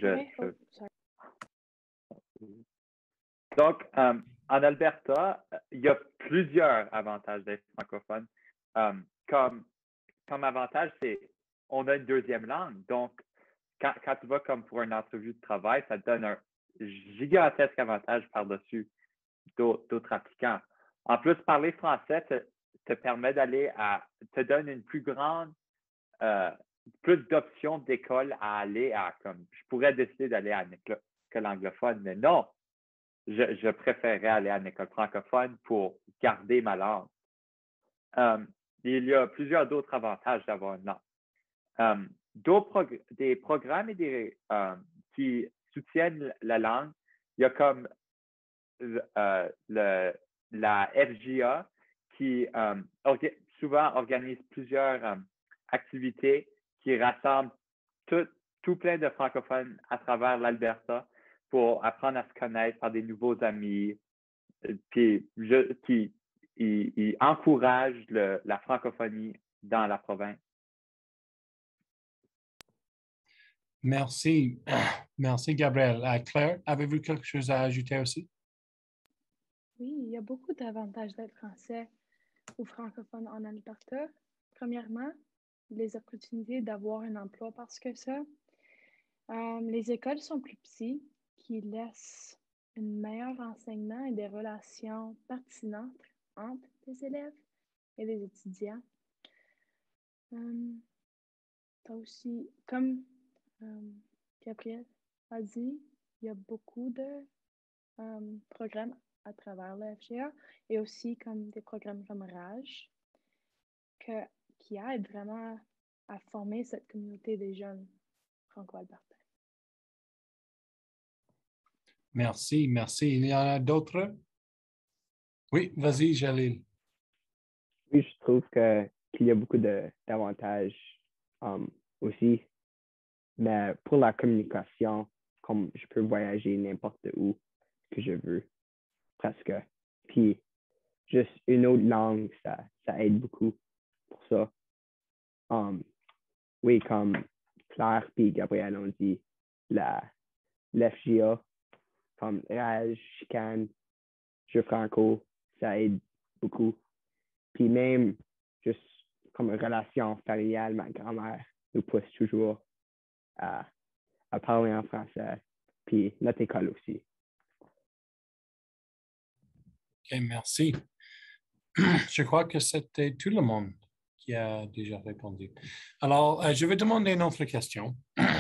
Donc, en Alberta, il y a plusieurs avantages d'être francophone. Comme avantage, c'est on a une deuxième langue. Donc, quand tu vas comme pour une entrevue de travail, ça te donne un gigantesque avantage par-dessus d'autres applicants. En plus, parler français te permet te donne une plus d'options d'école à aller à. Comme, je pourrais décider d'aller à une école anglophone, mais non, je préférerais aller à une école francophone pour garder ma langue. Il y a plusieurs d'autres avantages d'avoir une langue. Des programmes qui soutiennent la langue, il y a comme la FGA qui souvent organise plusieurs activités qui rassemblent tout plein de francophones à travers l'Alberta pour apprendre à se connaître, par des nouveaux amis, puis qui encouragent la francophonie dans la province. Merci. Merci, Gabriel. Claire, avez-vous quelque chose à ajouter aussi? Oui, il y a beaucoup d'avantages d'être français ou francophone en Alberta. Premièrement, les opportunités d'avoir un emploi parce que les écoles sont plus petites, qui laissent un meilleur enseignement et des relations pertinentes entre les élèves et les étudiants. T'as aussi, comme Gabriel a dit, il y a beaucoup de programmes à travers le FGA et aussi comme des programmes comme RAGE qui aident vraiment à former cette communauté des jeunes franco-albertains. Merci. Il y en a d'autres? Oui, vas-y, Jalil. Oui, je trouve qu'il y a beaucoup d'avantages aussi. Mais pour la communication, comme je peux voyager n'importe où que je veux, presque. Puis, juste une autre langue, ça aide beaucoup pour ça. Oui, comme Claire et Gabriel ont dit, l'FGA, comme Raj, Chicane, Jeux franco, ça aide beaucoup. Puis même, juste comme une relation familiale. Ma grand-mère nous pousse toujours à parler en français, puis notre école aussi. OK, merci. Je crois que c'était tout le monde qui a déjà répondu. Alors, je vais demander une autre question.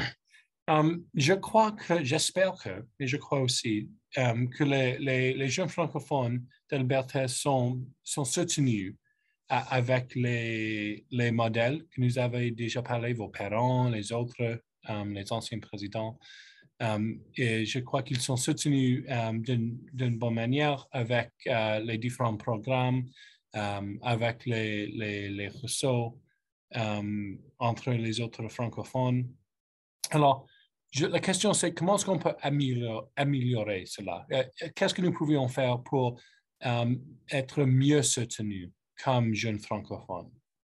J'espère que, et je crois aussi, que les jeunes francophones d'Alberta sont soutenus avec les modèles que nous avez déjà parlé, vos parents, les autres, les anciens présidents. Et je crois qu'ils sont soutenus d'une bonne manière avec les différents programmes, avec les réseaux entre les autres francophones. Alors, la question, c'est comment est-ce qu'on peut améliorer cela? Qu'est-ce que nous pouvions faire pour être mieux soutenus comme jeunes francophones?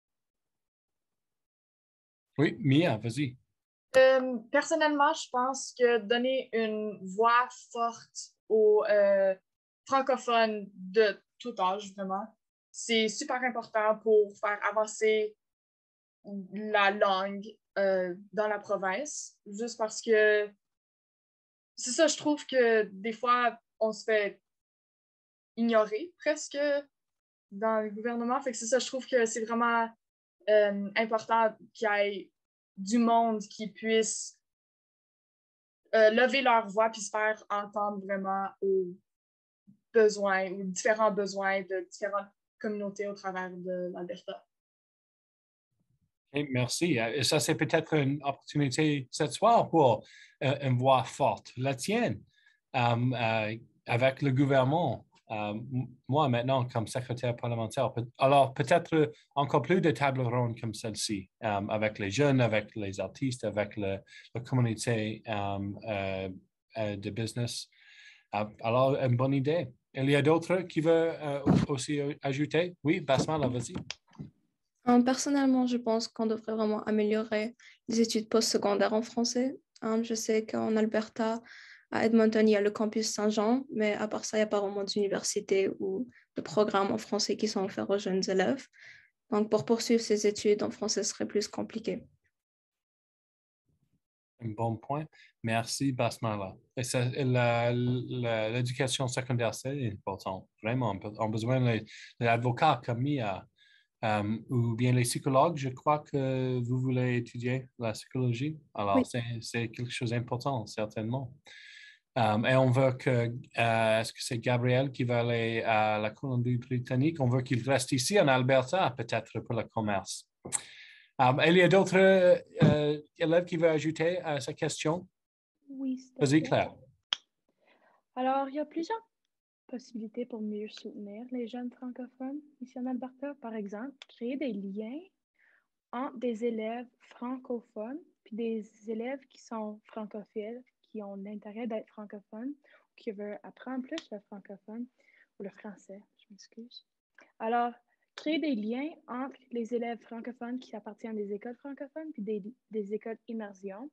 Oui, Mia, vas-y. Personnellement, je pense que donner une voix forte aux francophones de tout âge, vraiment, c'est super important pour faire avancer la langue dans la province, juste parce que c'est ça, je trouve que des fois, on se fait ignorer presque dans le gouvernement. Fait que c'est ça, je trouve que c'est vraiment important qu'il y ait du monde qui puisse lever leur voix puis se faire entendre vraiment aux besoins, aux différents besoins de différentes communautés au travers de l'Alberta. Okay, merci. Et ça, c'est peut-être une opportunité ce soir pour une voix forte, la tienne, avec le gouvernement. Moi, maintenant, comme secrétaire parlementaire, alors peut-être encore plus de tables rondes comme celle-ci, avec les jeunes, avec les artistes, avec la communauté de business. Alors, une bonne idée. Il y a d'autres qui veulent aussi ajouter? Oui, Basmala, vas-y. Personnellement, je pense qu'on devrait vraiment améliorer les études postsecondaires en français. Je sais qu'en Alberta, à Edmonton, il y a le campus Saint-Jean, mais à part ça, il n'y a pas vraiment d'université ou de programmes en français qui sont offerts aux jeunes élèves. Donc, pour poursuivre ces études en français, ce serait plus compliqué. Un bon point. Merci, Basmala. L'éducation secondaire, c'est important. Vraiment, on a besoin d'avocats comme Mia. Ou bien les psychologues, je crois que vous voulez étudier la psychologie. Alors, Oui. c'est quelque chose d'important, certainement. Et on veut que, est-ce que c'est Gabriel qui va aller à la Colombie-Britannique? On veut qu'il reste ici en Alberta, peut-être pour le commerce. Il y a d'autres élèves qui veulent ajouter à sa question? Oui, Vas-y, Claire. Alors, il y a plusieurs possibilités pour mieux soutenir les jeunes francophones ici en Alberta. Par exemple, créer des liens entre des élèves francophones puis des élèves qui sont francophiles, qui ont l'intérêt d'être francophones, ou qui veulent apprendre plus le francophone ou le français, je m'excuse. Alors, créer des liens entre les élèves francophones qui appartiennent à des écoles francophones puis des écoles immersion,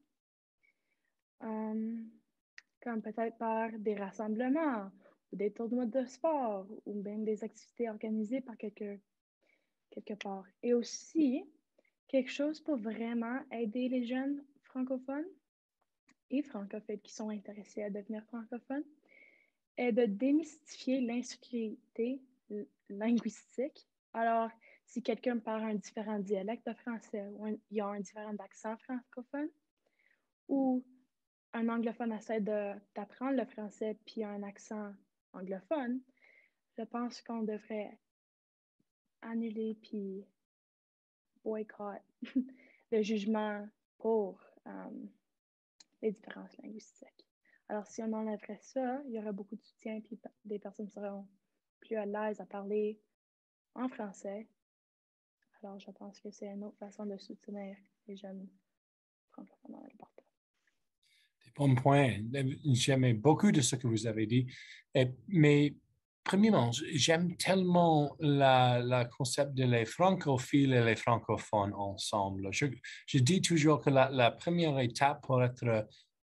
comme peut-être par des rassemblements ou des tournois de sport ou même des activités organisées par quelque part. Et aussi, quelque chose pour vraiment aider les jeunes francophones et francophones qui sont intéressés à devenir francophones est de démystifier l'insécurité linguistique. Alors, si quelqu'un parle un différent dialecte de français ou il y a un différent accent francophone ou un anglophone essaie d'apprendre le français puis un accent anglophone, je pense qu'on devrait annuler puis boycott le jugement pour les différences linguistiques. Alors, si on enlèverait ça, il y aurait beaucoup de soutien puis des personnes seront plus à l'aise à parler en français. Alors, je pense que c'est une autre façon de soutenir les jeunes francophones dans l'Alberta. Bon point. J'aime beaucoup de ce que vous avez dit. Mais premièrement, j'aime tellement le concept de les francophiles et les francophones ensemble. Je dis toujours que la première étape pour être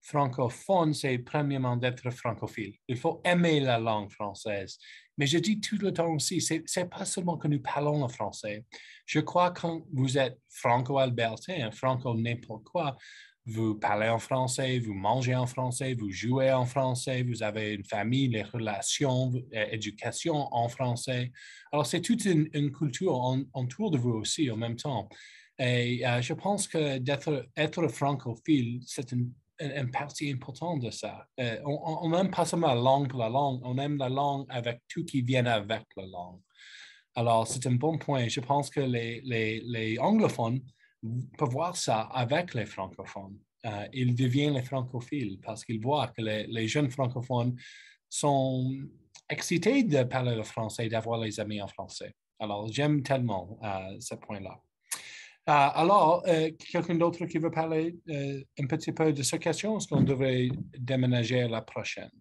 francophone, c'est premièrement d'être francophile. Il faut aimer la langue française. Mais je dis tout le temps aussi, c'est pas seulement que nous parlons le français. Je crois que quand vous êtes franco-albertain, franco n'importe quoi, vous parlez en français, vous mangez en français, vous jouez en français, vous avez une famille, les relations, éducation en français. Alors, c'est toute une culture autour de vous aussi en même temps. Et je pense que être francophile, c'est une partie importante de ça. On n'aime pas seulement la langue pour la langue, on aime la langue avec tout qui vient avec la langue. Alors, c'est un bon point. Je pense que les anglophones peuvent voir ça avec les francophones. Ils deviennent les francophiles parce qu'ils voient que les jeunes francophones sont excités de parler le français, d'avoir les amis en français. Alors, j'aime tellement ce point-là. Alors, quelqu'un d'autre qui veut parler un petit peu de cette question? Est-ce qu'on devrait déménager à la prochaine?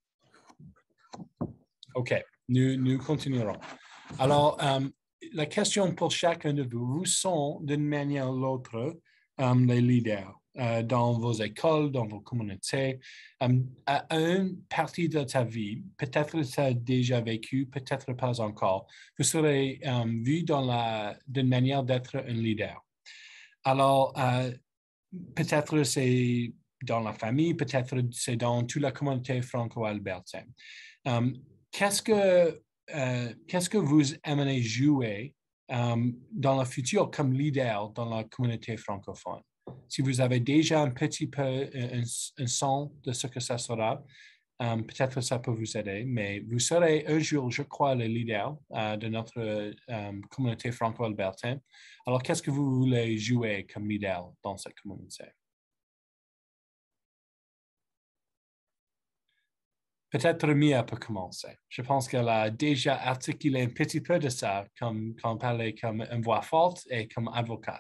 OK, nous continuerons. Alors, la question pour chacun de vous sont d'une manière ou l'autre les leaders dans vos écoles, dans vos communautés. À une partie de ta vie, peut-être tu as déjà vécu, peut-être pas encore, vous serez vu d'une manière d'être un leader. Alors, peut-être c'est dans la famille, peut-être c'est dans toute la communauté franco-albertaine. Qu'est-ce que vous aimeriez jouer dans le futur comme leader dans la communauté francophone? Si vous avez déjà un petit peu un son de ce que ça sera, peut-être ça peut vous aider, mais vous serez un jour, je crois, le leader de notre communauté franco-albertaine. Alors, qu'est-ce que vous voulez jouer comme leader dans cette communauté? Peut-être Mia peut commencer. Je pense qu'elle a déjà articulé un petit peu de ça, quand on parlait comme une voix forte et comme avocat.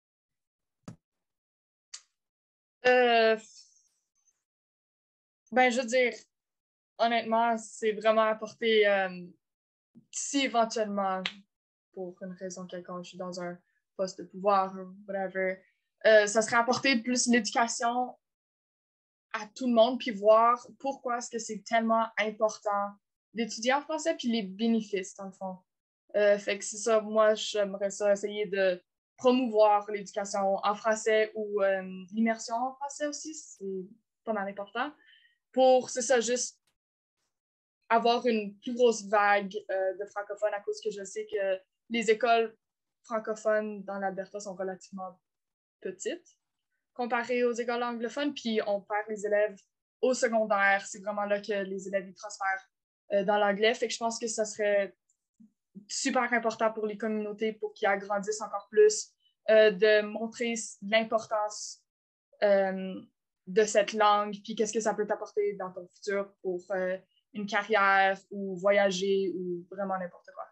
Ben, je veux dire, honnêtement, c'est vraiment apporter, si éventuellement, pour une raison quelconque, je suis dans un poste de pouvoir, whatever, ça serait apporter plus l'éducation à tout le monde, puis voir pourquoi est-ce que c'est tellement important d'étudier en français, puis les bénéfices, dans le fond. Fait que c'est ça, moi, j'aimerais ça essayer de promouvoir l'éducation en français ou l'immersion en français aussi, c'est pas mal important. Pour, c'est ça, juste avoir une plus grosse vague de francophones à cause que je sais que les écoles francophones dans l'Alberta sont relativement petites comparées aux écoles anglophones, puis on perd les élèves au secondaire. C'est vraiment là que les élèves y transfèrent dans l'anglais. Fait que je pense que ça serait super important pour les communautés pour qu'ils agrandissent encore plus, de montrer l'importance de cette langue, puis qu'est-ce que ça peut t'apporter dans ton futur pour une carrière ou voyager ou vraiment n'importe quoi.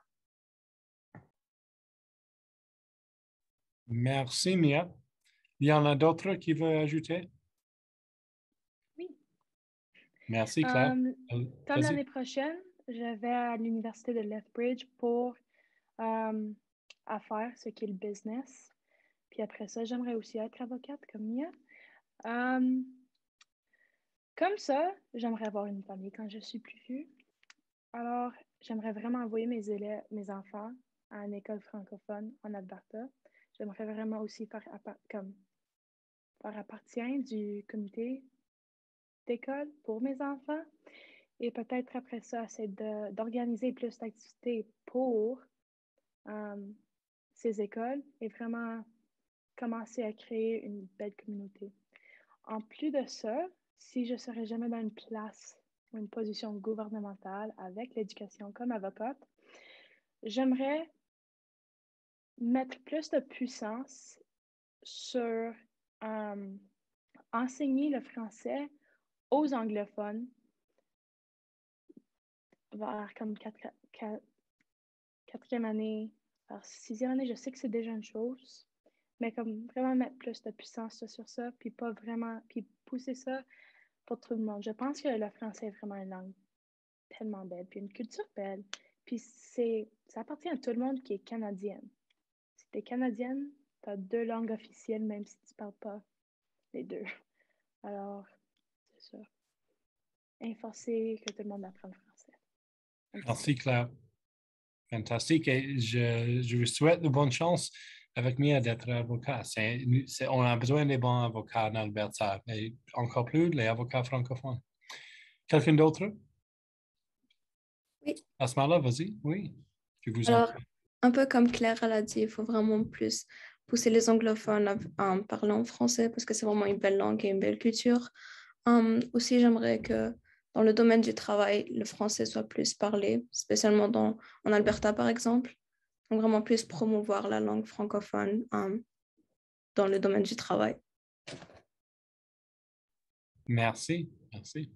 Merci, Mia. Il y en a d'autres qui veulent ajouter? Oui. Merci, Claire. Comme l'année prochaine, je vais à l'université de Lethbridge pour faire ce qui est le business. Puis après ça, j'aimerais aussi être avocate comme Mia. Comme ça, j'aimerais avoir une famille quand je suis plus vieux. Alors, j'aimerais vraiment envoyer mes enfants à une école francophone en Alberta. J'aimerais vraiment aussi faire appartient du comité d'école pour mes enfants. Et peut-être après ça, c'est d'organiser plus d'activités pour ces écoles et vraiment commencer à créer une belle communauté. En plus de ça, si je ne serais jamais dans une place ou une position gouvernementale avec l'éducation comme avocate, j'aimerais mettre plus de puissance sur enseigner le français aux anglophones vers comme quatrième année, vers sixième année, je sais que c'est déjà une chose, mais comme vraiment mettre plus de puissance sur ça, puis pas vraiment, puis pousser ça pour tout le monde. Je pense que le français est vraiment une langue tellement belle, puis une culture belle, puis ça appartient à tout le monde qui est canadienne. Si tu es canadienne, tu as 2 langues officielles, même si tu ne parles pas les 2. Alors, ça. Et forcer que tout le monde apprenne français. Merci, Claire. Fantastique. Et je vous souhaite de bonne chance avec Mia d'être avocat. On a besoin des bons avocats en Alberta, et encore plus les avocats francophones. Quelqu'un d'autre? Oui. Asmala, vas-y. Oui. Je vous en Alors, prie. un peu comme Claire l'a dit, il faut vraiment plus pousser les anglophones en parlant français parce que c'est vraiment une belle langue et une belle culture. Aussi, j'aimerais que dans le domaine du travail, le français soit plus parlé, spécialement en Alberta, par exemple. Donc, vraiment plus promouvoir la langue francophone dans le domaine du travail. Merci. Merci.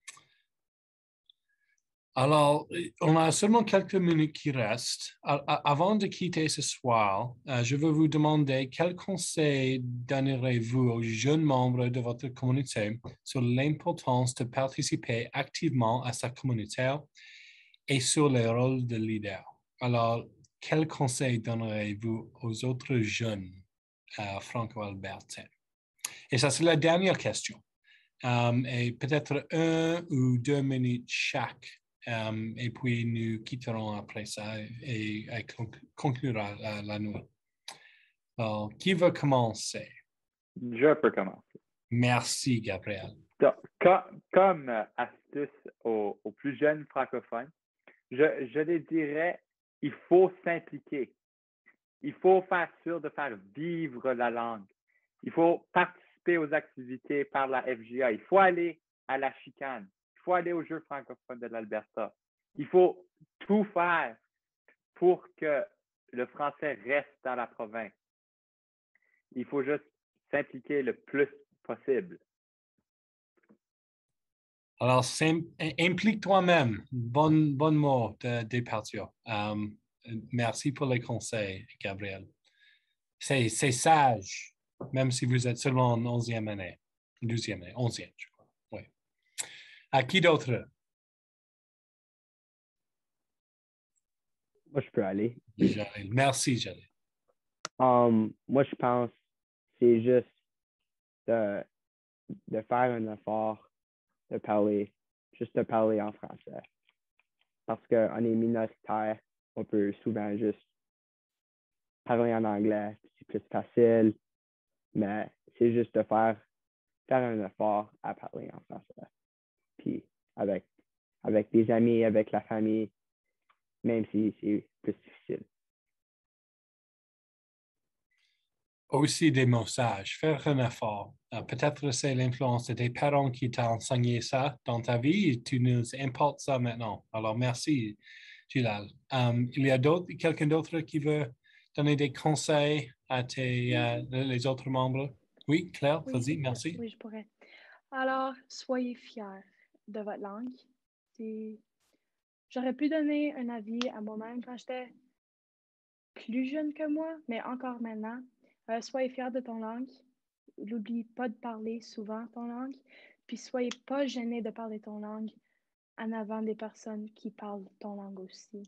Alors, on a seulement quelques minutes qui restent. Avant de quitter ce soir, je veux vous demander quel conseil donnerez-vous aux jeunes membres de votre communauté sur l'importance de participer activement à sa communauté et sur le rôle de leader. Alors, quel conseil donnerez-vous aux autres jeunes franco-albertains? Et ça, c'est la dernière question. Et peut-être 1 ou 2 minutes chaque. Et puis nous quitterons après ça et conclura la nuit. Alors, qui veut commencer? Je peux commencer. Merci, Gabriel. Donc, comme astuce aux plus jeunes francophones, je les dirais, il faut s'impliquer. Il faut faire sûr de faire vivre la langue. Il faut participer aux activités par la FGA. Il faut aller à la chicane. Il faut aller aux Jeux francophones de l'Alberta. Il faut tout faire pour que le français reste dans la province. Il faut juste s'impliquer le plus possible. Alors, implique toi-même. Bon mot de départure. Merci pour les conseils, Gabriel. C'est sage, même si vous êtes seulement en 11e année. 12e année, 11e, je crois. Oui. À qui d'autre? Moi, je peux aller. Merci, Jalil. Moi, je pense que c'est juste de faire un effort de parler en français. Parce qu'on est minoritaire, on peut souvent juste parler en anglais, c'est plus facile, mais c'est juste de faire un effort à parler en français. Puis avec des amis, avec la famille, même si c'est plus difficile. Aussi des mots sages, faire un effort. Peut-être c'est l'influence de tes parents qui t'ont enseigné ça dans ta vie et tu nous importes ça maintenant. Alors, merci, Gilal. Il y a quelqu'un d'autre qui veut donner des conseils à les autres membres? Oui, Claire, vas-y, merci. Oui, je pourrais. Alors, soyez fiers de votre langue. J'aurais pu donner un avis à moi-même quand j'étais plus jeune que moi, mais encore maintenant. Soyez fiers de ton langue. N'oublie pas de parler souvent ton langue. Puis soyez pas gênés de parler ton langue en avant des personnes qui parlent ton langue aussi.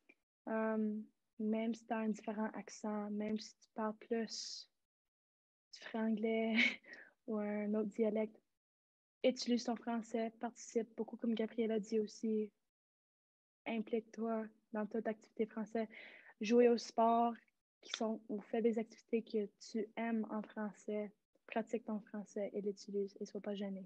Même si tu as un différent accent, même si tu parles plus du franglais ou un autre dialecte, utilise ton français, participe beaucoup comme Gabriel a dit aussi. Implique-toi dans toute activité française. Jouer au sport ou fais des activités que tu aimes en français. Pratique ton français et l'utilise et sois pas gêné.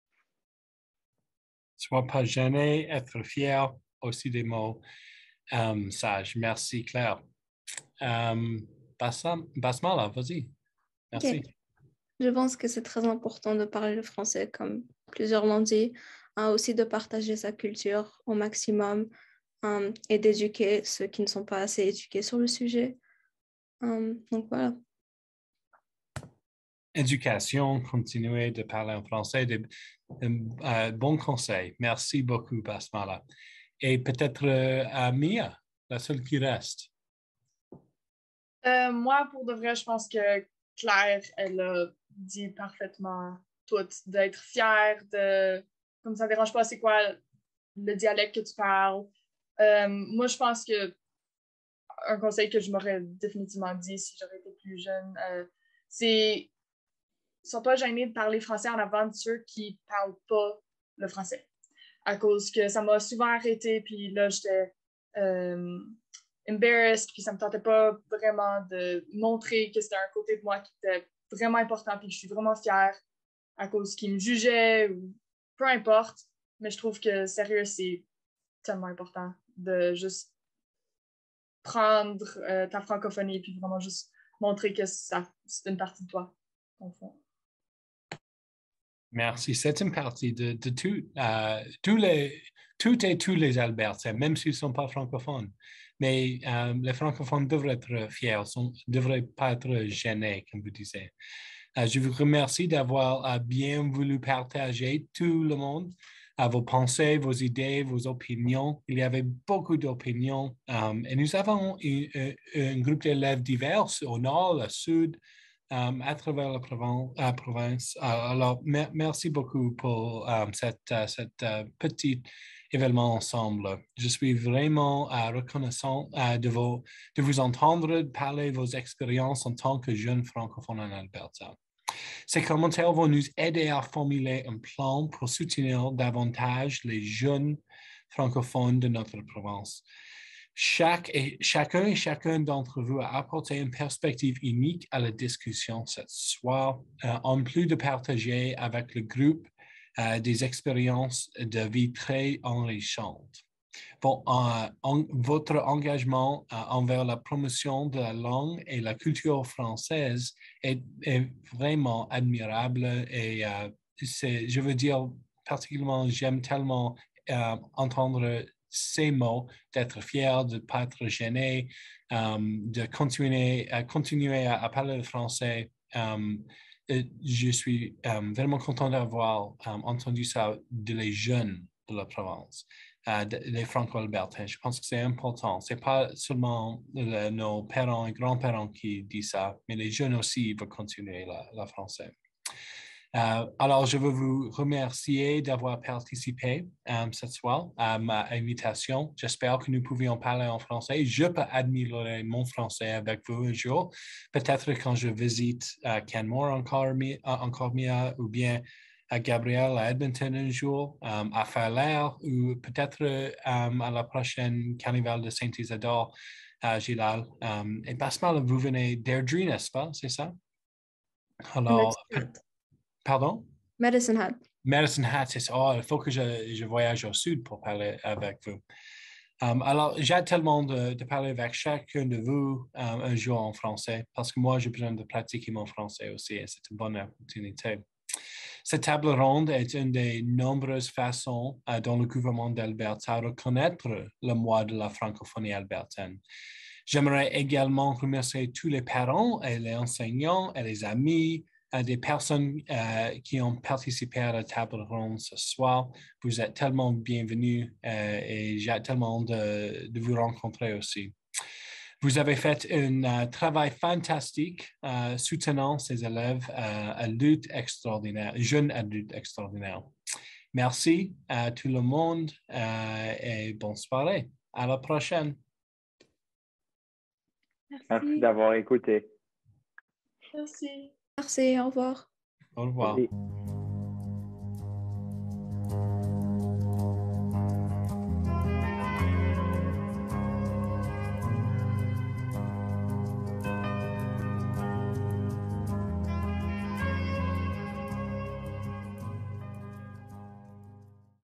Sois pas gêné, être fier, aussi des mots sages. Merci, Claire. Basmala, vas-y. Merci. Okay. Je pense que c'est très important de parler le français, comme plusieurs l'ont dit, aussi de partager sa culture au maximum et d'éduquer ceux qui ne sont pas assez éduqués sur le sujet. Donc voilà. Éducation, continuer de parler en français, bons conseils. Merci beaucoup, Basmala. Et peut-être à Mia, la seule qui reste. Moi, pour de vrai, je pense que Claire, elle a dit parfaitement tout. D'être fière de... Comme ça ne dérange pas, c'est quoi le dialecte que tu parles. Moi, je pense que un conseil que je m'aurais définitivement dit si j'aurais été plus jeune, c'est sois pas gêné de parler français en avant de ceux qui parlent pas le français. À cause que ça m'a souvent arrêté, puis là, j'étais embarrassed, puis ça me tentait pas vraiment de montrer que c'était un côté de moi qui était vraiment important, puis que je suis vraiment fière à cause qu'ils me jugeaient, ou peu importe. Mais je trouve que, sérieux, c'est tellement important de juste prendre ta francophonie, puis vraiment juste montrer que c'est une partie de toi, au fond. Merci. C'est une partie de toutes et tous les Albertains, même s'ils ne sont pas francophones. Mais les francophones devraient être fiers, ne devraient pas être gênés, comme vous disiez. Je vous remercie d'avoir bien voulu partager tout le monde, vos pensées, vos idées, vos opinions. Il y avait beaucoup d'opinions et nous avons un groupe d'élèves divers au nord, au sud, à travers la province. Alors, merci beaucoup pour cette petit événement ensemble. Je suis vraiment reconnaissant de vous entendre parler de vos expériences en tant que jeune francophone en Alberta. Ces commentaires vont nous aider à formuler un plan pour soutenir davantage les jeunes francophones de notre province. Chacun et chacune d'entre vous a apporté une perspective unique à la discussion ce soir, en plus de partager avec le groupe des expériences de vie très enrichantes. Votre engagement envers la promotion de la langue et la culture française est vraiment admirable et je veux dire particulièrement, j'aime tellement entendre ces mots, d'être fier, de ne pas être gêné, de continuer à parler le français. Je suis vraiment content d'avoir entendu ça de les jeunes de la province. Les franco-albertains. Je pense que c'est important. Ce n'est pas seulement nos parents et grands-parents qui disent ça, mais les jeunes aussi veulent continuer le français. Alors, je veux vous remercier d'avoir participé ce soir à ma invitation. J'espère que nous pouvions parler en français. Je peux améliorer mon français avec vous un jour. Peut-être quand je visite Canmore encore mieux, ou bien à Gabriel à Edmonton un jour, à Fairlair, ou peut-être à la prochaine carnaval de Saint-Isidore à Gilal. Et Basmal, vous venez d'Airdrie, n'est-ce pas? C'est ça? Alors, pardon? Medicine Hat. Medicine Hat, c'est ça. Oh, il faut que je voyage au sud pour parler avec vous. Alors, j'ai tellement de parler avec chacun de vous un jour en français, parce que moi, j'ai besoin de pratiquer mon français aussi, et c'est une bonne opportunité. Cette table ronde est une des nombreuses façons dont le gouvernement d'Alberta reconnaît le mois de la francophonie albertaine. J'aimerais également remercier tous les parents et les enseignants et les amis, des personnes qui ont participé à la table ronde ce soir. Vous êtes tellement bienvenus et j'ai tellement de vous rencontrer aussi. Vous avez fait un travail fantastique soutenant ces élèves adultes extraordinaires, jeunes adultes extraordinaires. Merci à tout le monde et bonne soirée. À la prochaine. Merci d'avoir écouté. Merci. Merci, au revoir. Au revoir. Merci.